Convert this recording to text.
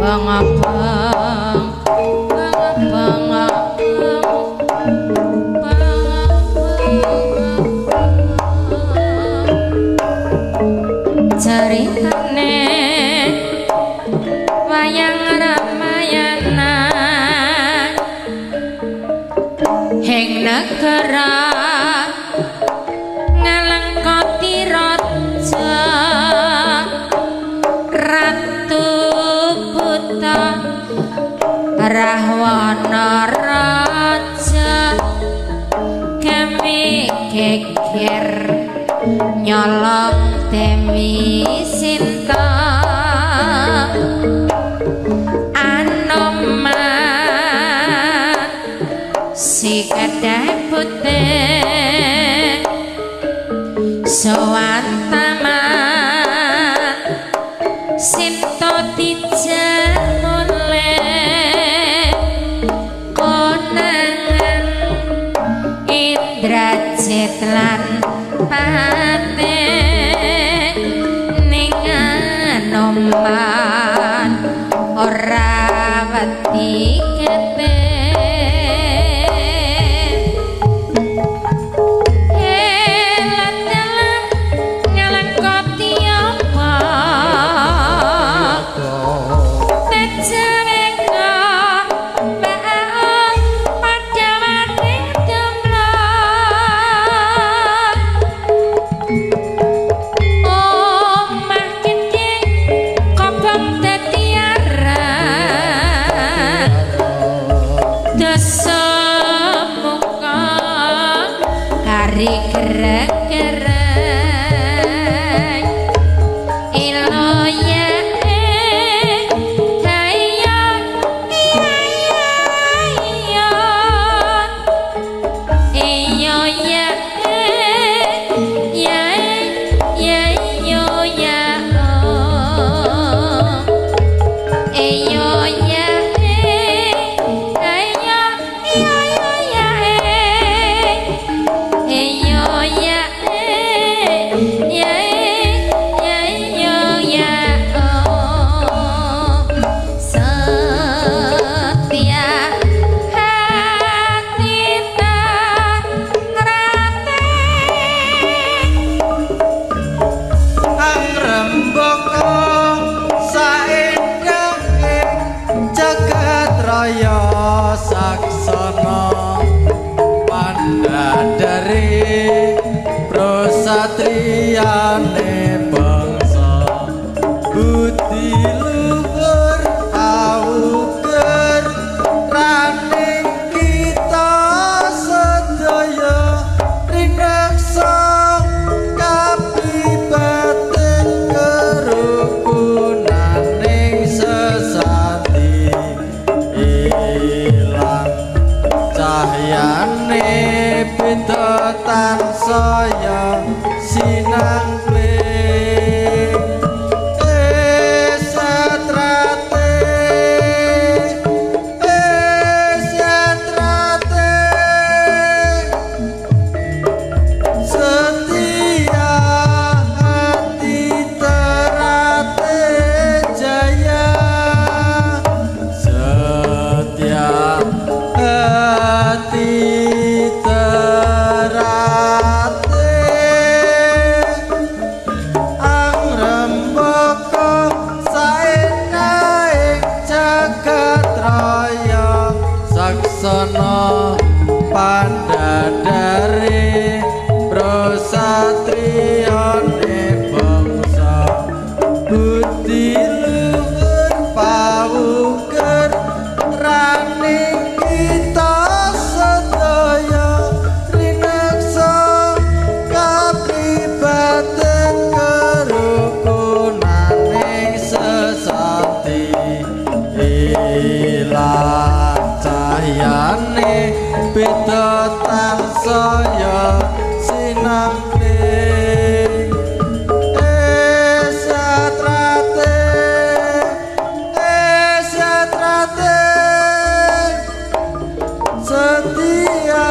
Nyolong Demi Sinta Anoman si kedai putih sowan taman Sinta dijar mulai konangan Indrajit lan pate ning Anoman ora wedi kete Satriane bangsa budi luhur auger raning kita sedaya rineksa kapibaten kerukunaning sesati ilang cahyane beda tansaya sinang Saksana pandadare prosatriyane bangsa budi luhur pauger raning kita sedaya rineksa kapribaten kerukunaning sesati ilang cahyane beda tansaya sinambing esatrate setia